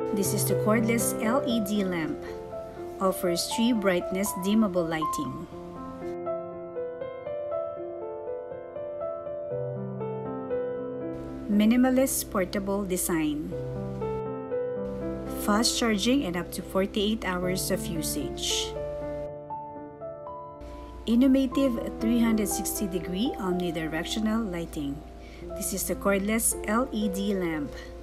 This is the cordless LED lamp. Offers 3 brightness dimmable lighting. Minimalist portable design. Fast charging and up to 48 hours of usage. Innovative 360-degree omnidirectional lighting. This is the cordless LED lamp.